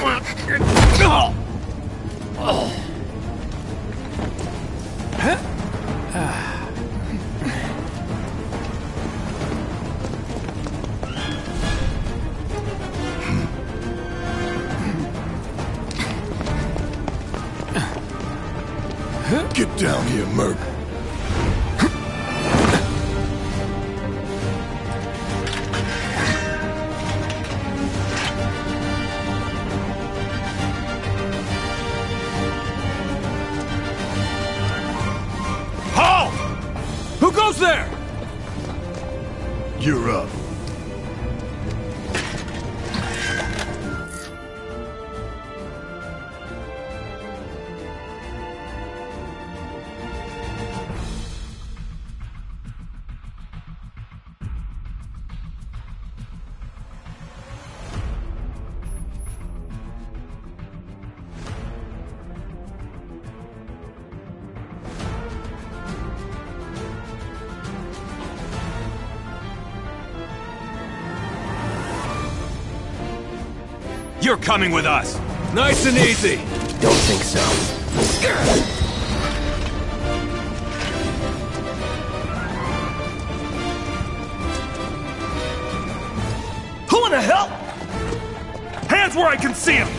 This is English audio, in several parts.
Get down here, Merc. Halt! Who goes there? You're up. You're coming with us. Nice and easy. Don't think so. Who in the hell? Hands where I can see them.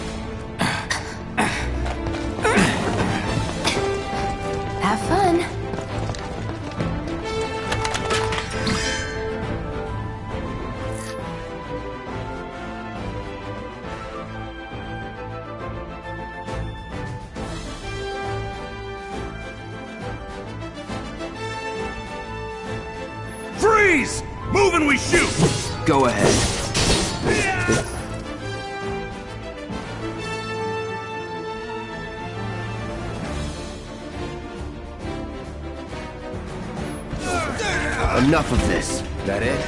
Have fun. Freeze! Move and we shoot! Go ahead. Enough of this. That it?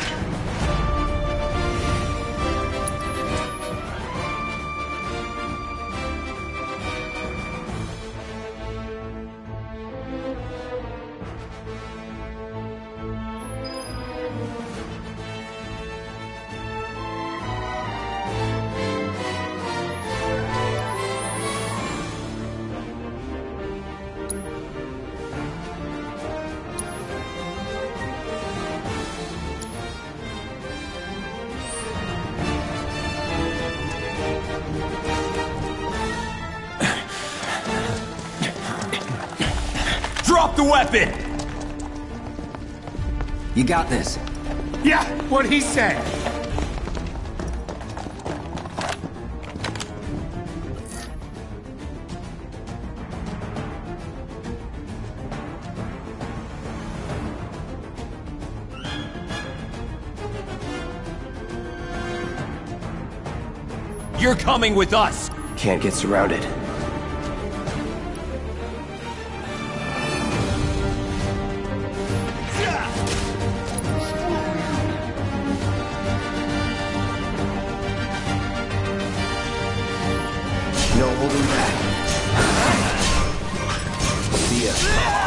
Drop the weapon! You got this. Yeah, what he said. You're coming with us! Can't get surrounded. No holding back. See ya.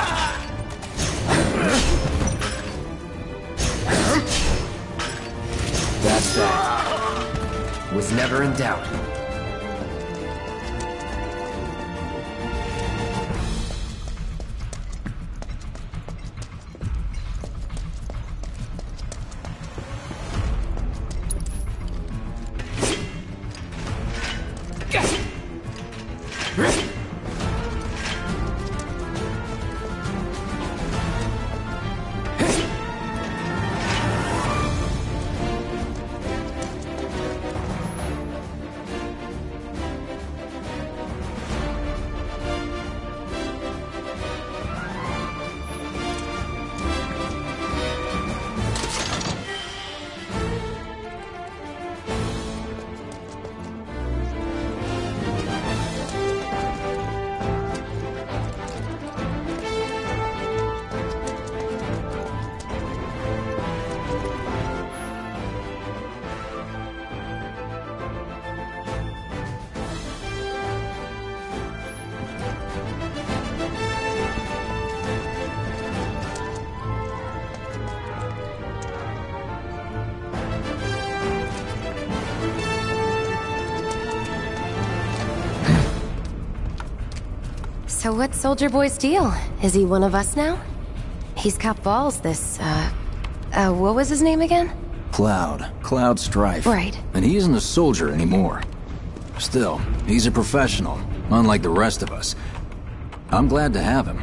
That's that. Was never in doubt. So what's Soldier Boy's deal? Is he one of us now? He's got balls, this, what was his name again? Cloud Strife. Right. And he isn't a soldier anymore. Still, he's a professional, unlike the rest of us. I'm glad to have him.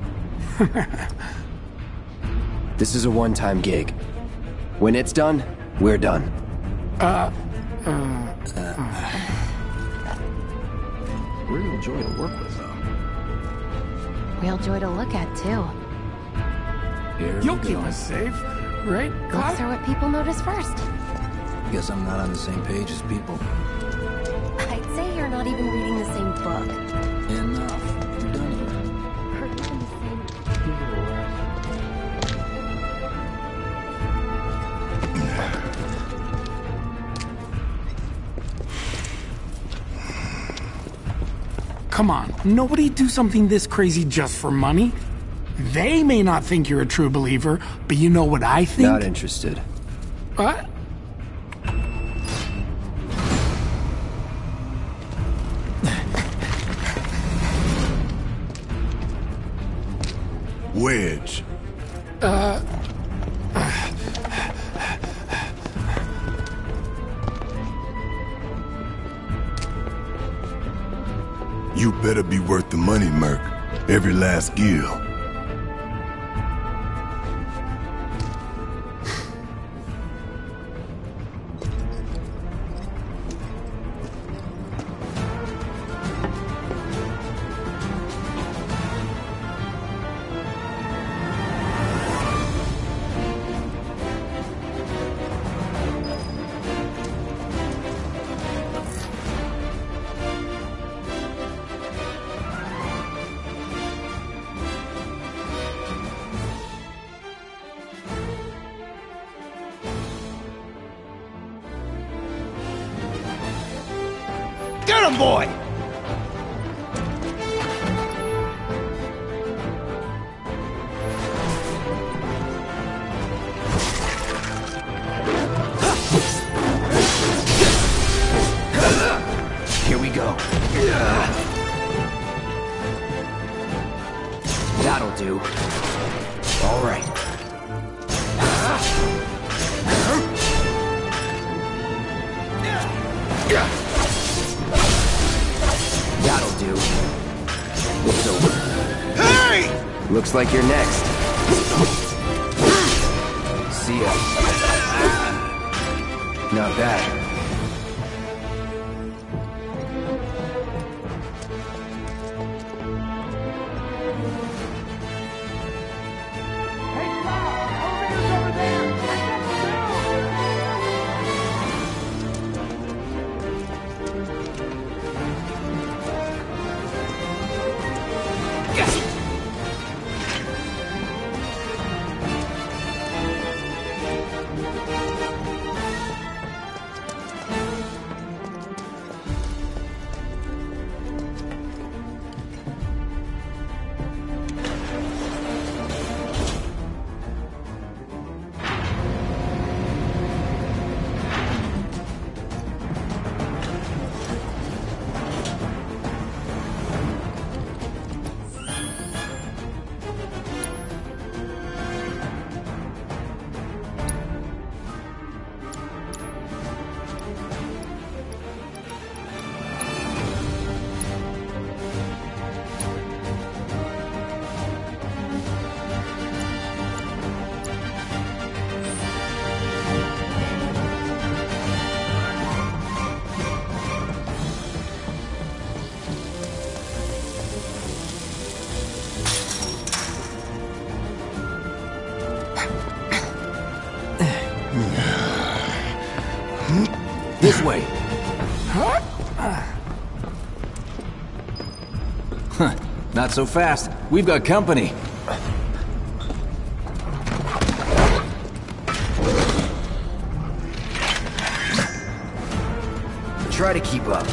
This is a one-time gig. When it's done, we're done. Real joy to work with, though. Real joy to look at, too. Here You'll we keep go. us safe, right, Looks Cloud? are what people notice first. Guess I'm not on the same page as people. I'd say you're not even reading the same book. Enough. We're done here. Or even the same... Come on, nobody do something this crazy just for money. They may not think you're a true believer, but you know what I think? Not interested. What? Wedge. You better be worth the money, Merc. Every last gill. Get him, boy! Here we go. That'll do. All right. That'll do. It's over. Hey! Looks like you're next. See ya. Not bad. This way. Not so fast. We've got company. Try to keep up.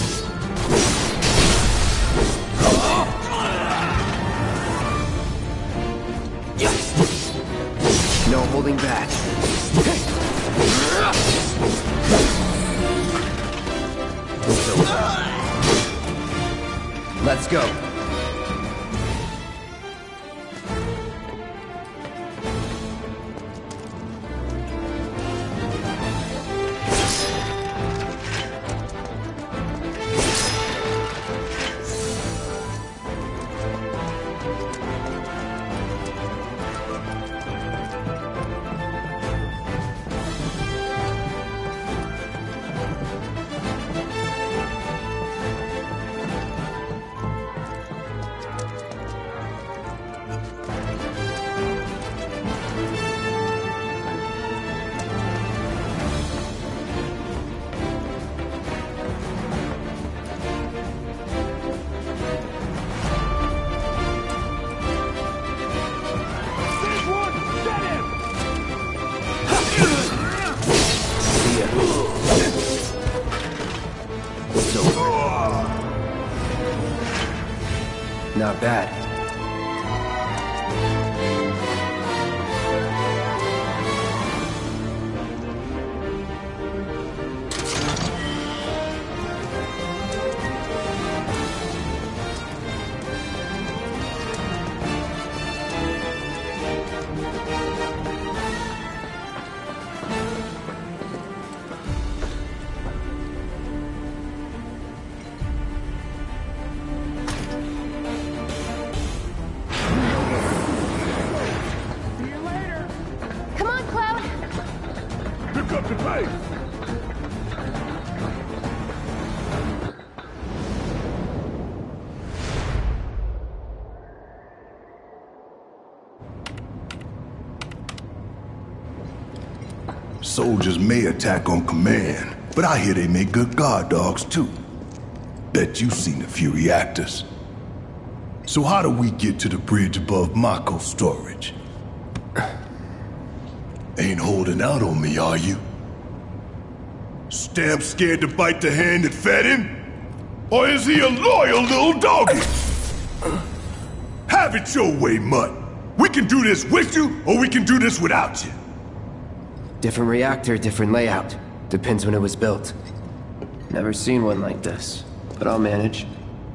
No holding back. Let's go. is over. Not bad. Come on, Cloud. Pick up the pace! Soldiers may attack on command, but I hear they make good guard dogs too. Bet you've seen a few reactors. So how do we get to the bridge above Mako storage? Ain't holding out on me, are you? Stamp scared to bite the hand that fed him? Or is he a loyal little doggy? Have it your way, Mutt. We can do this with you, or we can do this without you. Different reactor, different layout. Depends when it was built. Never seen one like this, but I'll manage.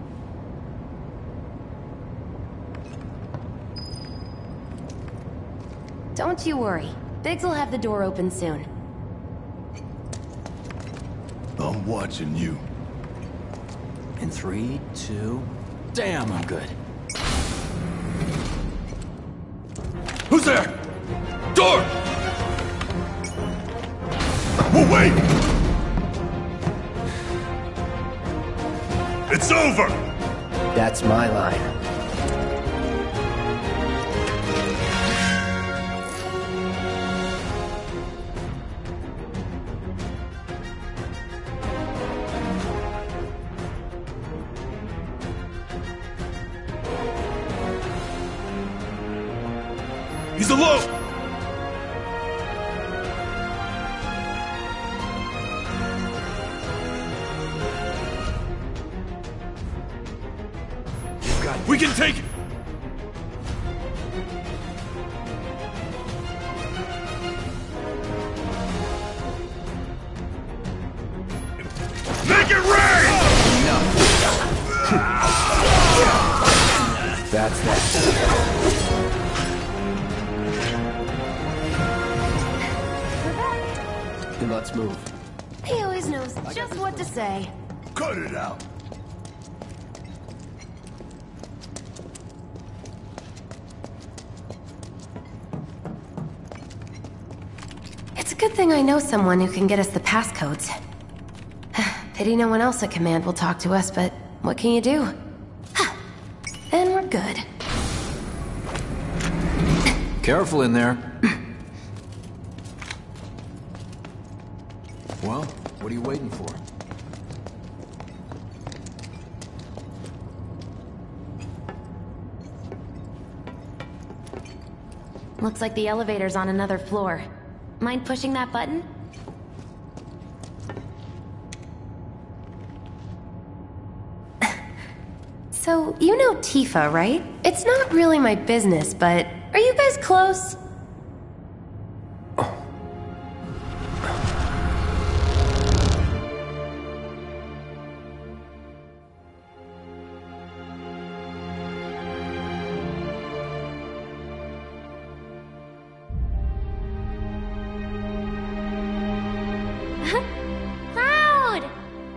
Don't you worry. Biggs will have the door open soon. I'm watching you. In 3, 2... Damn, I'm good. Who's there? Door! Oh, wait! It's over! That's my line. He's alone! We can take it! Make it rain! That's that. Then let's move. He always knows just what to say. Cut it out. It's a good thing I know someone who can get us the passcodes. Pity no one else at command will talk to us, but what can you do? Then we're good. Careful in there. Well, what are you waiting for? Looks like the elevator's on another floor. Mind pushing that button? So, you know Tifa, right? It's not really my business, but are you guys close? Cloud!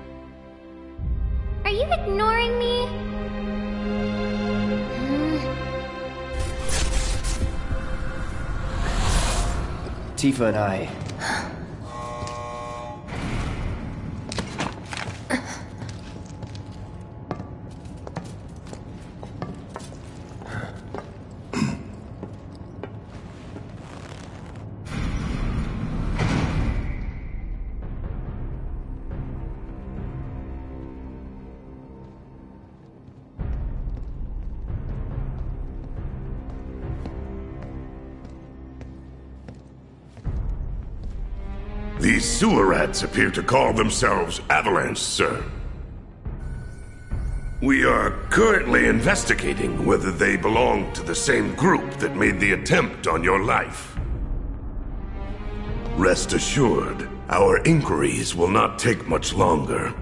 Are you ignoring me? Tifa and I... These sewer rats appear to call themselves Avalanche, sir. We are currently investigating whether they belong to the same group that made the attempt on your life. Rest assured, our inquiries will not take much longer.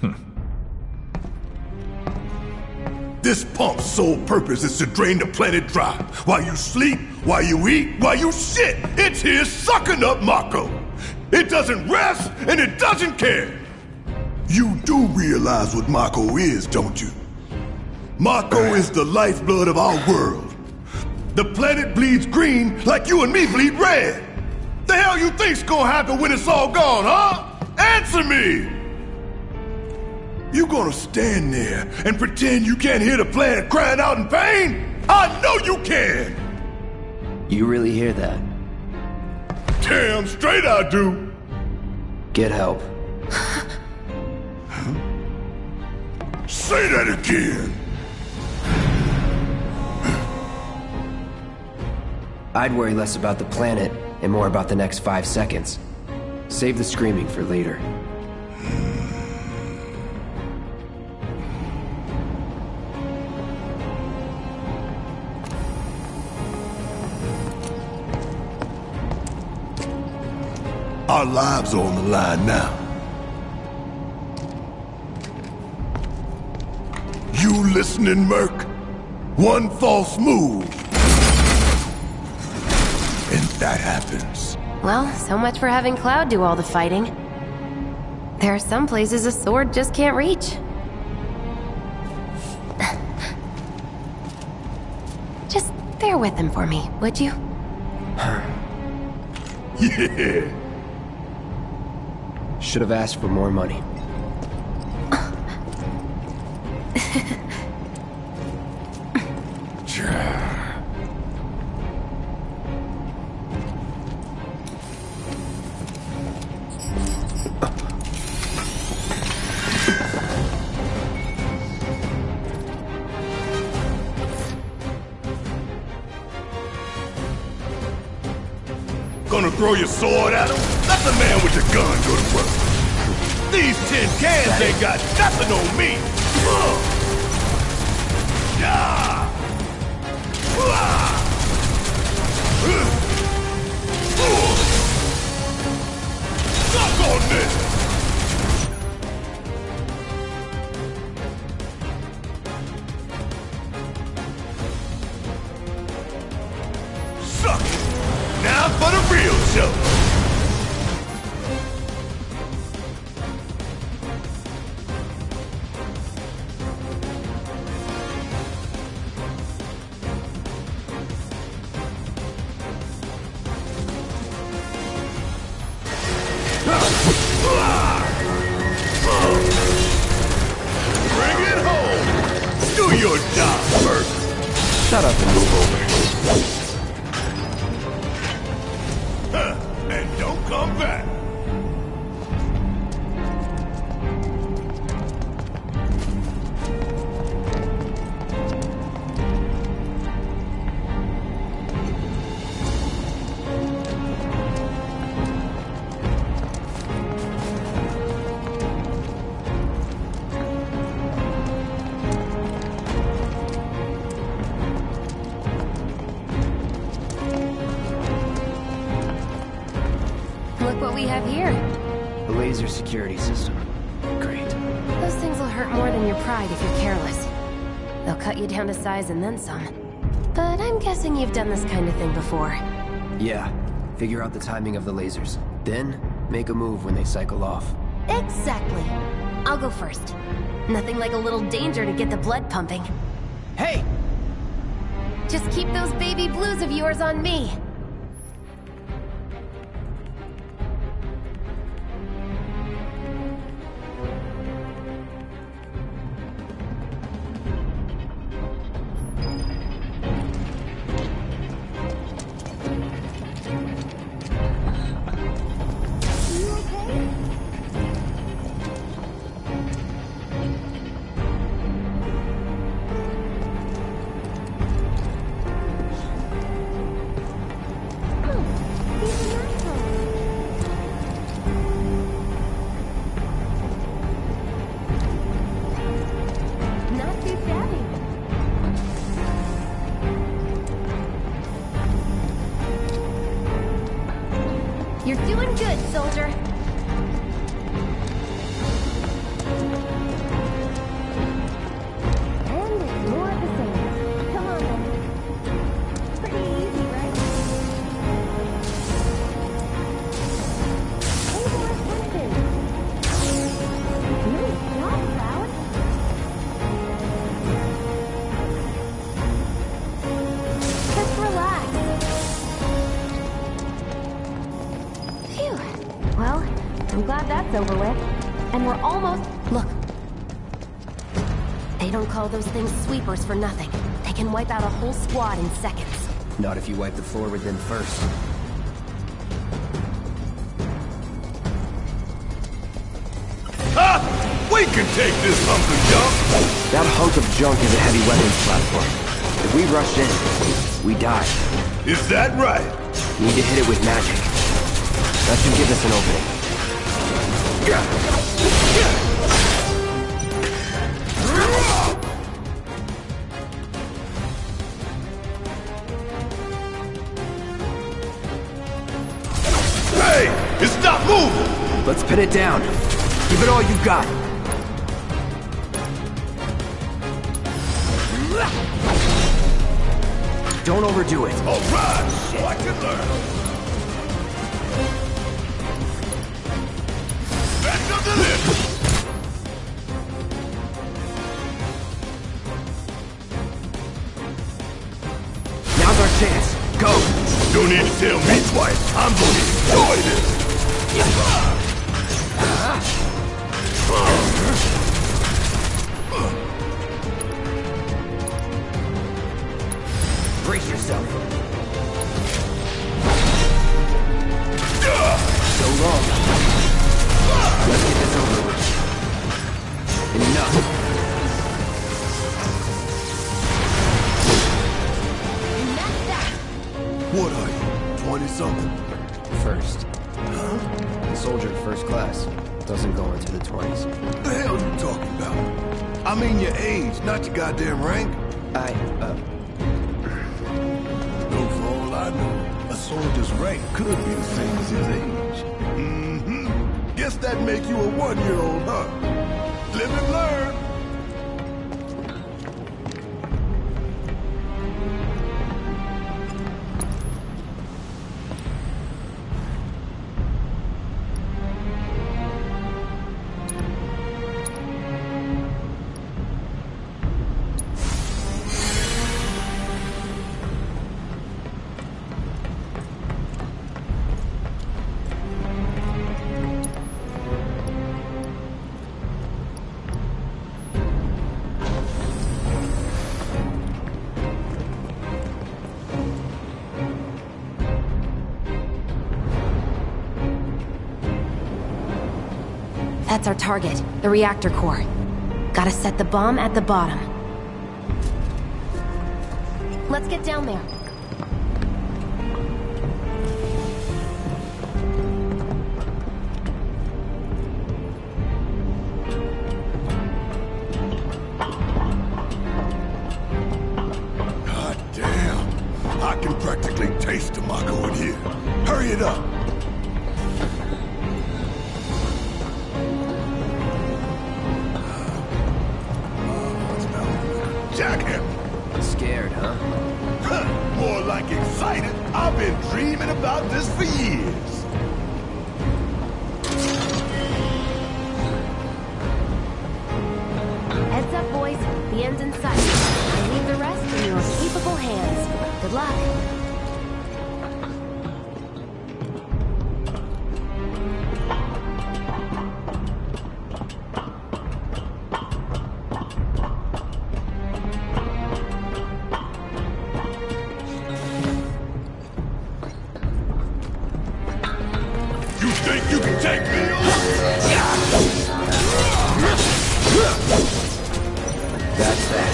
This pump's sole purpose is to drain the planet dry. While you sleep, while you eat, while you shit, it's here sucking up Mako. It doesn't rest, and it doesn't care. You do realize what Mako is, don't you? Mako is the lifeblood of our world. The planet bleeds green like you and me bleed red. The hell you think's gonna happen when it's all gone, huh? Answer me! You gonna stand there and pretend you can't hear the planet crying out in pain? I know you can! You really hear that? Damn straight I do! Get help. Say that again! I'd worry less about the planet and more about the next 5 seconds. Save the screaming for later. Our lives are on the line now. You listening, Merc? One false move, and that happens. Well, so much for having Cloud do all the fighting. There are some places a sword just can't reach. Just bear with him for me, would you? Yeah. Should have asked for more money. Gonna throw your sword at him? Let the man with the gun go to work. These tin cans ain't got nothing on me. Yeah. Suck on this. Suck it. Now for the real show. Bring it home. Do your job first. Shut up and move over. And don't come back. Look what we have here. The laser security system. Great. Those things will hurt more than your pride if you're careless. They'll cut you down to size and then some. But I'm guessing you've done this kind of thing before. Yeah. Figure out the timing of the lasers. Then, make a move when they cycle off. Exactly. I'll go first. Nothing like a little danger to get the blood pumping. Hey! Just keep those baby blues of yours on me. good, soldier. And it's more of the same. Come on, then. Pretty easy, right? Pay more attention. Nice job, Cloud. Just relax. Phew. Well, I'm glad that's over with. And we're almost... Look. They don't call those things sweepers for nothing. They can wipe out a whole squad in seconds. Not if you wipe the floor with them first. Ha! We can take this hunk of junk! That hunk of junk is a heavy weapons platform. If we rush in, we die. Is that right? Need to hit it with magic. That should give us an opening. Hey! Stop moving! Let's pin it down. Give it all you got. Don't overdo it. All right! Watch and learn! Back up the lift! Now's our chance. Go! Don't need to tell me twice. I'm going to enjoy this! Brace yourself. So long. Let's get this over with. Enough. What are you, 20-something? First. Huh? A soldier first class doesn't go into the 20s. What the hell are you talking about? I mean your age, not your goddamn rank. Though for all I know, a soldier's rank could be the same as his age. Mm-hmm. Guess that make you a 1-year-old, huh? Live and learn. That's our target, the reactor core. Gotta set the bomb at the bottom. Let's get down there. God damn. I can practically taste the Mako in here. Hurry it up. Jackhammer. Scared, huh? More like excited. I've been dreaming about this for years. Heads up, boys. The end's in sight. I leave the rest in your capable hands. Good luck. You think you can take me That's that.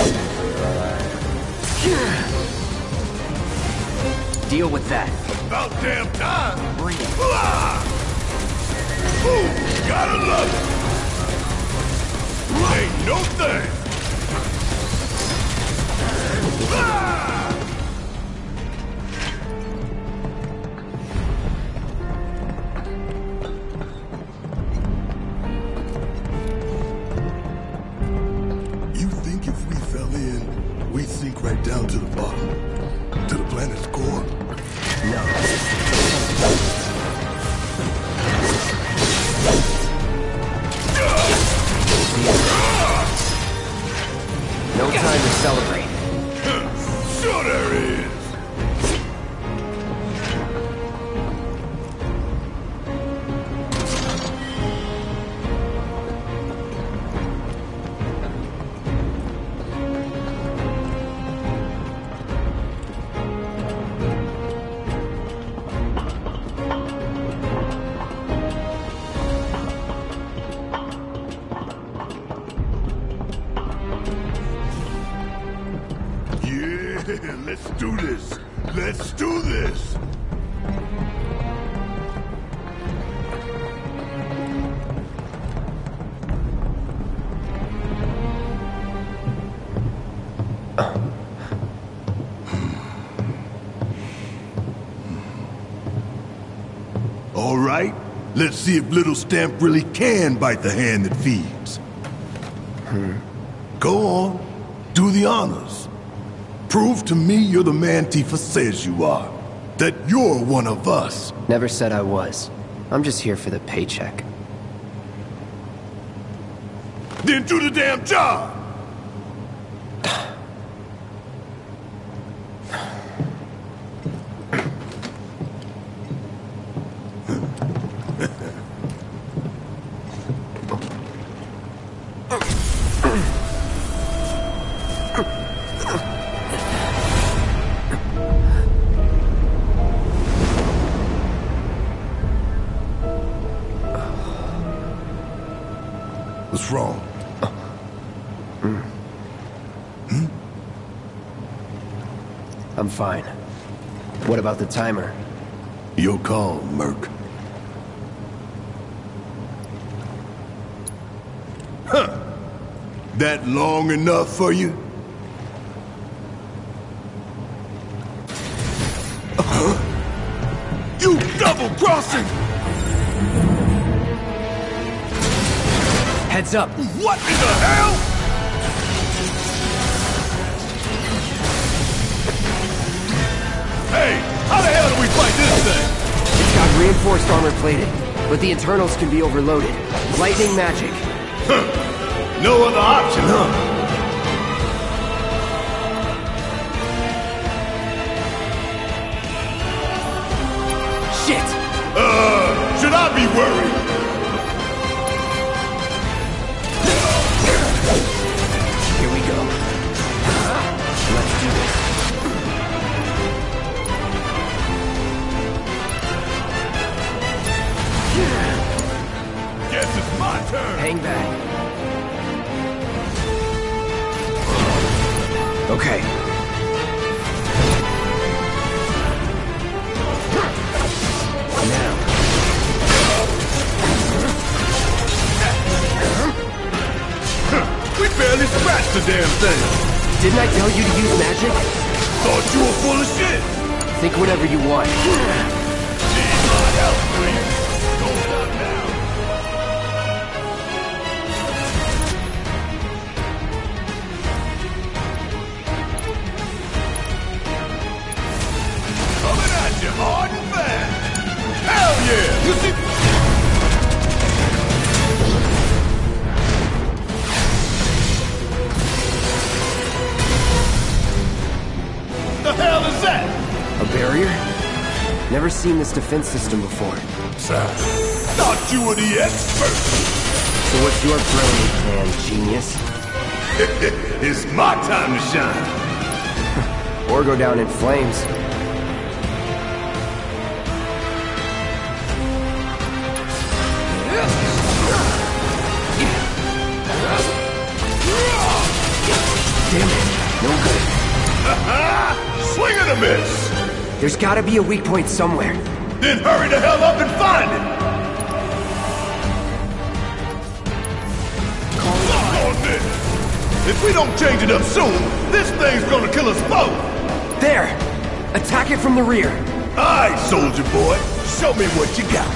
Deal with that. About damn time. Bring it. Ooh, gotta love it. Ain't no thing. right down to the bottom? To the planet's core? No time to celebrate. Sure there is! Let's do this! Let's do this! All right, let's see if Little Stamp really can bite the hand that feeds. Go on, do the honors. Prove to me you're the man Tifa says you are. That you're one of us. Never said I was. I'm just here for the paycheck. Then do the damn job! What's wrong? I'm fine. What about the timer? Your call, Merc. Huh. That long enough for you? You double-crossing! Heads up! What in the hell? Hey, how the hell do we fight this thing? It's got reinforced armor plated, but the internals can be overloaded. Lightning magic. No other option, huh? Shit! Should I be worried? Here we go. Let's do this. Guess it's my turn. Hang back. Okay. Now. We barely scratched the damn thing. Didn't I tell you to use magic? Thought you were full of shit. Think whatever you want. Need my help, please. Don't stop now. Coming at you hard and fast. Hell yeah! You see? The hell is that? A barrier? Never seen this defense system before. Thought you were the expert. So what's your brilliant plan, genius? It's my time to shine. Or go down in flames. Damn it, no good. Swing and a miss. There's gotta be a weak point somewhere. Then hurry the hell up and find it. Fuck on this. If we don't change it up soon, this thing's gonna kill us both. There! Attack it from the rear. All right, soldier boy. Show me what you got.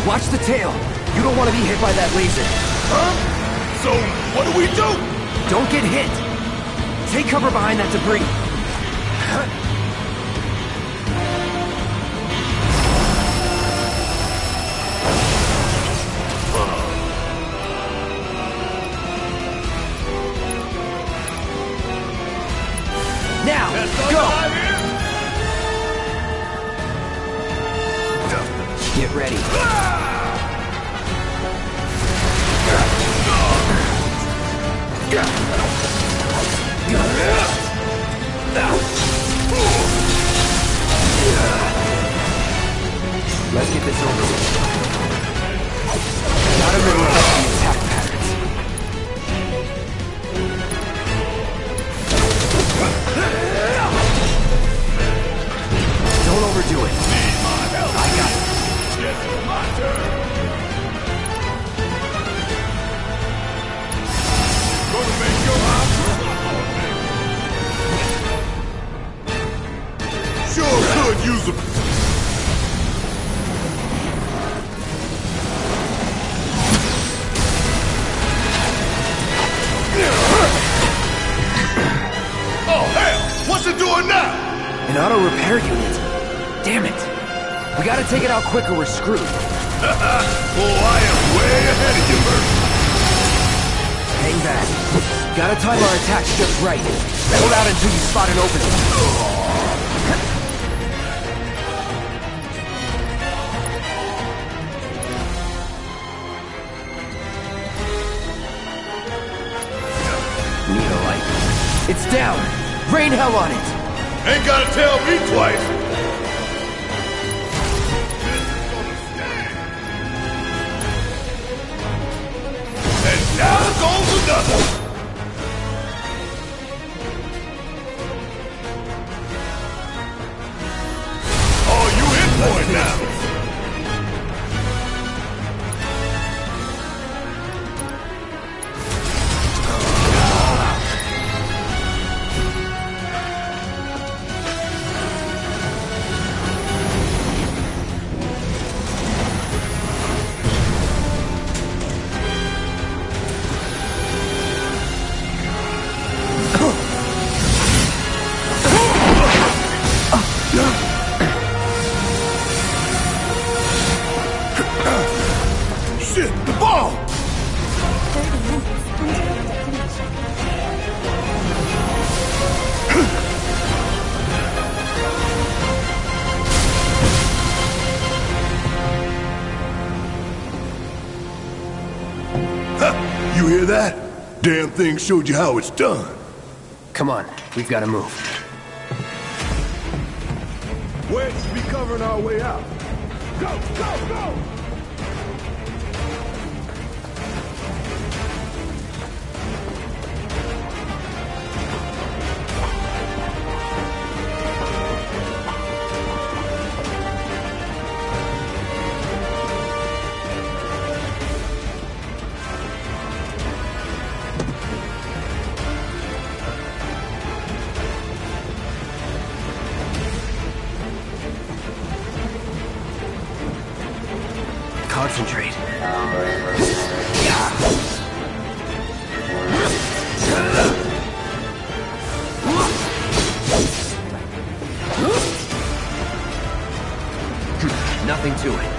Watch the tail. You don't want to be hit by that laser. Huh? So, what do we do? Don't get hit. Take cover behind that debris. Now, go! Get ready. Let's get this over with. Gotta remember the attack patterns. Don't overdo it. I got it. It's my turn. Gonna make your house sure could use a... Oh, hell! What's it doing now? An auto repair unit. Damn it. We gotta take it out quick or we're screwed. Oh, I am way ahead of you, Bert. Hang back. Gotta time our attacks just right. Hold out until you spot an opening. Need a light. It's down. Rain hell on it. Ain't gotta tell me twice. And down goes another. Oh, you in for it now. Shit, the ball! 30 minutes until destination. Huh, you hear that? Damn thing showed you how it's done. Come on, we've gotta move. Wedge should be covering our way out. Go, go, go! Concentrate. Nothing to it.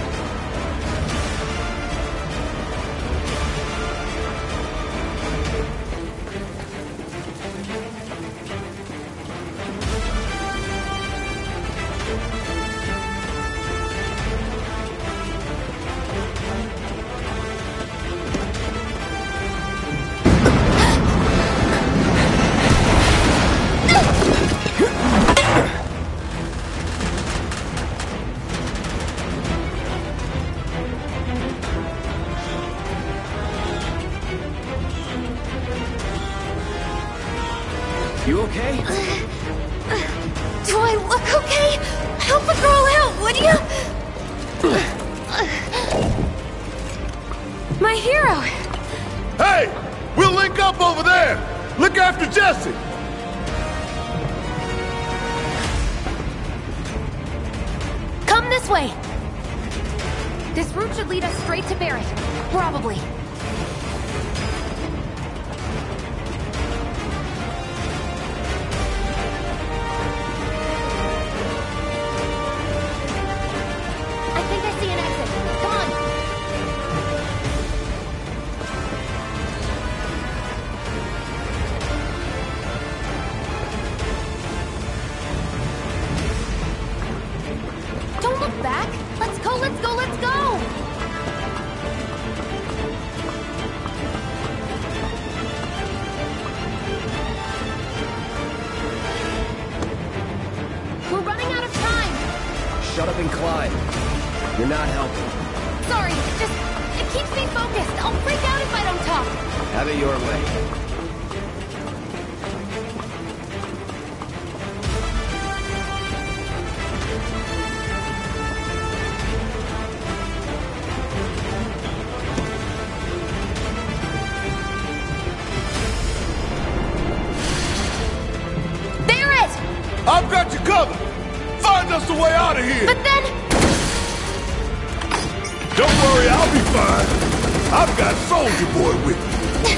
You okay? Do I look okay? Help a girl out, would you? My hero! Hey! We'll link up over there! Look after Jesse! Come this way! This route should lead us straight to Barrett. Probably. I think I see an exit. Come on. Don't look back. Let's go, let's go, let's go! We're running out of time! Shut up and climb. You're not helping. Sorry, it keeps me focused. I'll freak out if I don't talk. Have it your way. I've got you covered! Find us a way out of here! But then... Don't worry, I'll be fine. I've got Soldier Boy with me.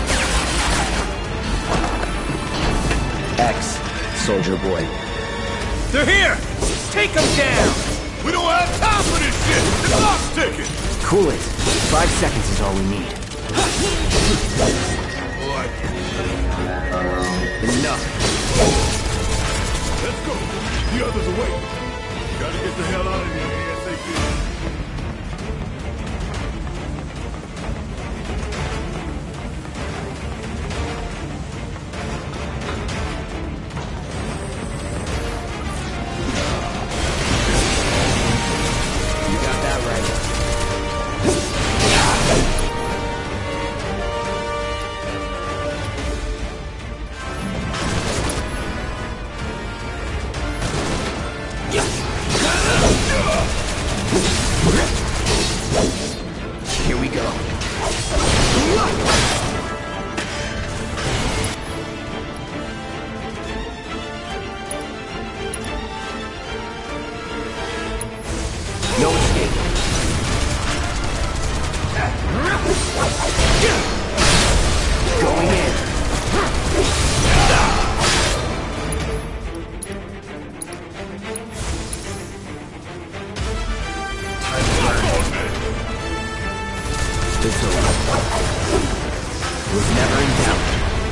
X, Soldier Boy. They're here! Take them down! We don't have time for this shit! The clock's ticking! Cool it. 5 seconds is all we need. Boy. Enough. Let's go. The others are waiting. Gotta get the hell out of here ASAP. You got that right. Here we go. No escape. Going in. It's over. Was never in doubt.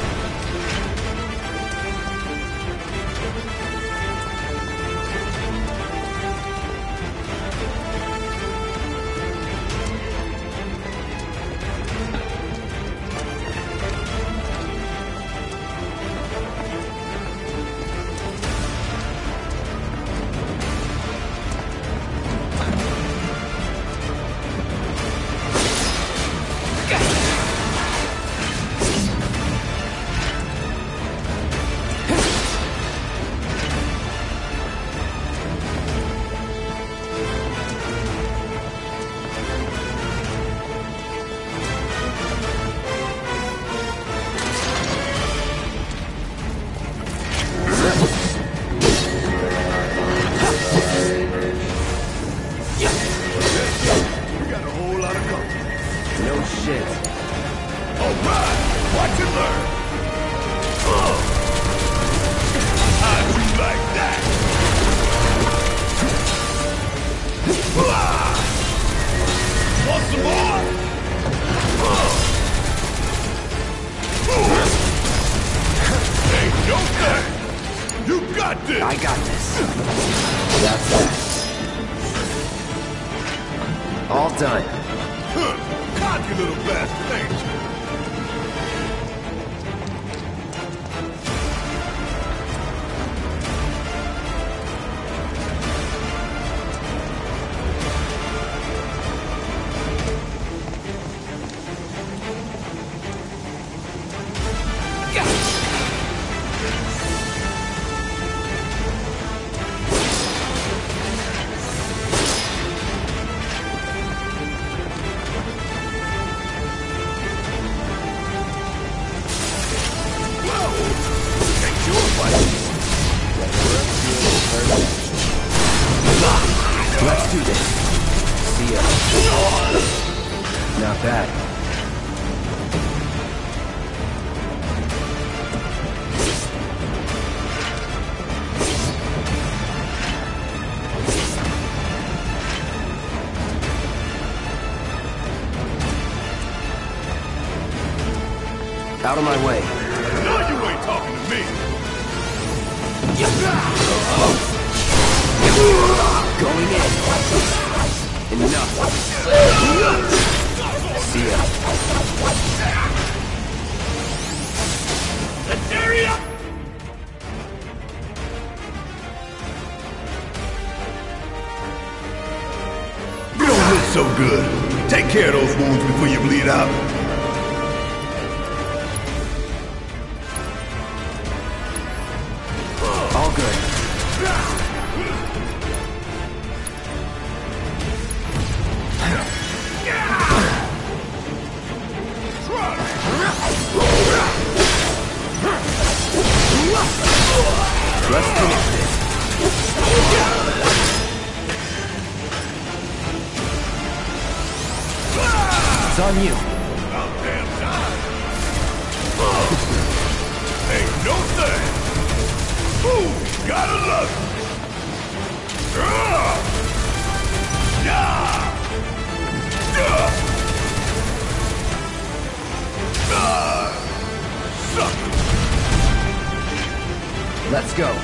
I got this. That's that. All done. Cocky little bastard, ain't you? Not bad. Out of my way. No, you ain't talking to me! Going in. Enough. See ya. Let's hurry up! You don't look so good. Take care of those wounds before you bleed out. All good. Let's finish this. It's on you. About damn time. Ain't no thing. Ooh, gotta love it. Let's go.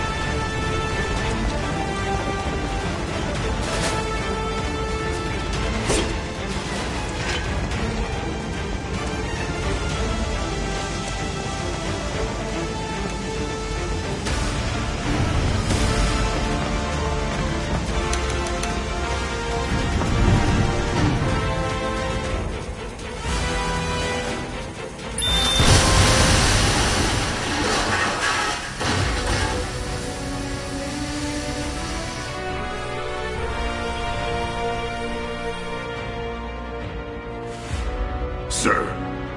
Sir.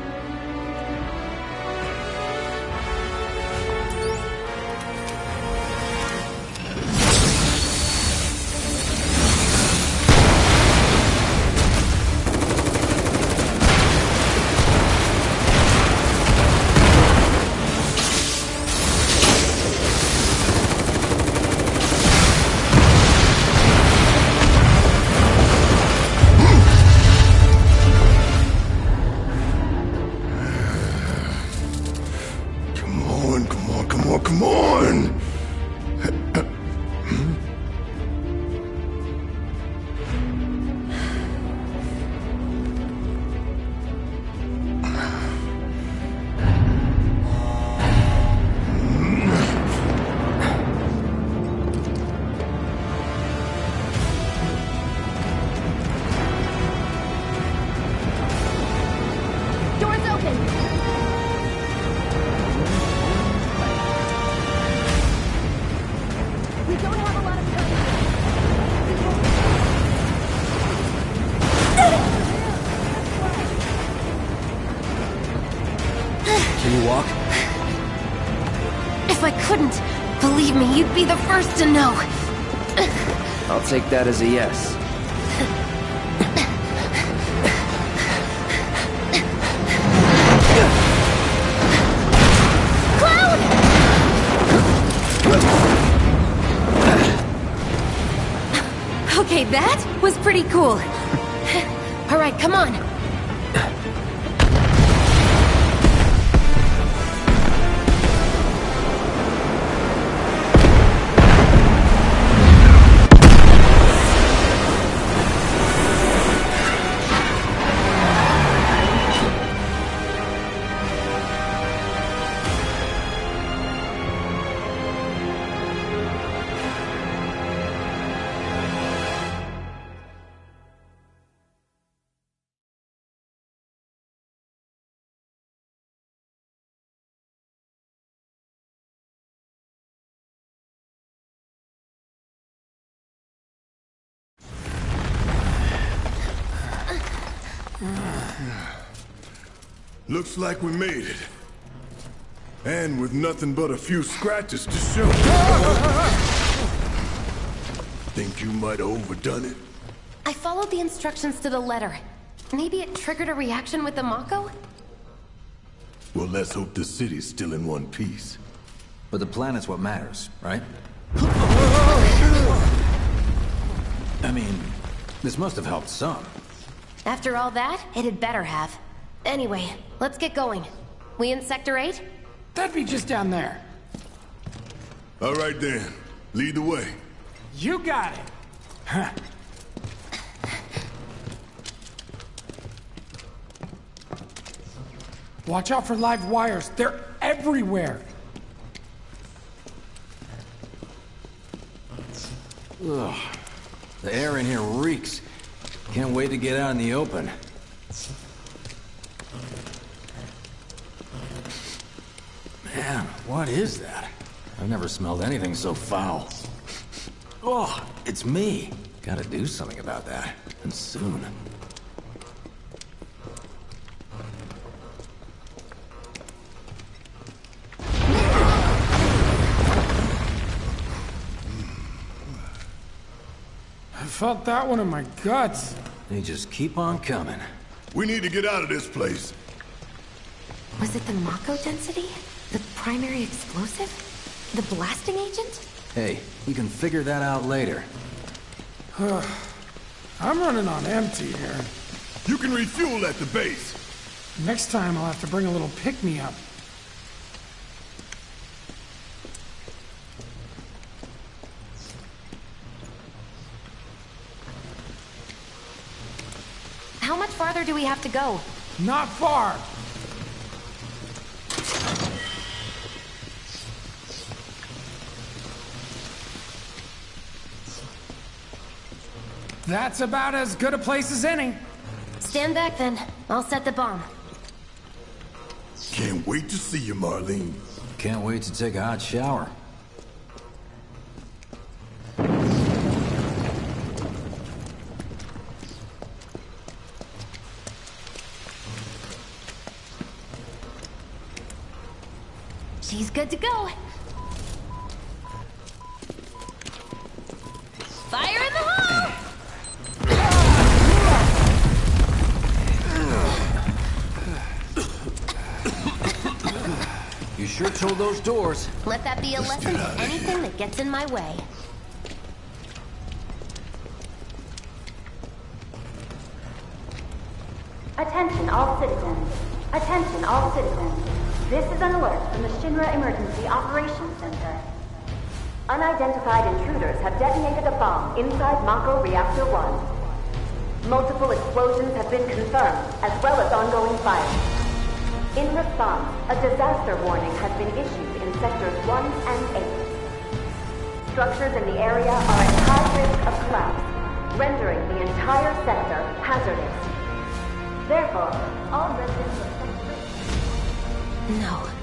Come on! Doors open! We don't have a lot of time. Can you walk? If I couldn't, believe me, you'd be the first to know. I'll take that as a yes. Okay, that was pretty cool. All right, come on. Looks like we made it. And with nothing but a few scratches to show. Think you might have overdone it? I followed the instructions to the letter. Maybe it triggered a reaction with the Mako? Well, let's hope the city's still in one piece. But the planet's what matters, right? I mean, this must have helped some. After all that, it had better have. Anyway, let's get going. We in Sector 8? That'd be just down there. All right then, lead the way. You got it. Huh. Watch out for live wires. They're everywhere. Ugh. The air in here reeks. Can't wait to get out in the open. Man, what is that? I've never smelled anything so foul. Oh, it's me. Gotta do something about that. And soon. I felt that one in my guts. They just keep on coming. We need to get out of this place. Was it the Mako density? The primary explosive? The blasting agent? Hey, we can figure that out later. I'm running on empty here. You can refuel at the base. Next time I'll have to bring a little pick-me-up. How much farther do we have to go? Not far. That's about as good a place as any. Stand back then. I'll set the bomb. Can't wait to see you, Marlene. Can't wait to take a hot shower. She's good to go. Fire in the hole! You sure told those doors. Let that be a lesson to anything that gets in my way. Attention all citizens. Attention all citizens. This is an alert from the Shinra Emergency Operations Center. Unidentified intruders have detonated a bomb inside Mako Reactor 1. Multiple explosions have been confirmed, as well as ongoing fire. In response, a disaster warning has been issued in Sectors 1 and 8. Structures in the area are at high risk of collapse, rendering the entire sector hazardous. Therefore, all residents of Sector 8... No.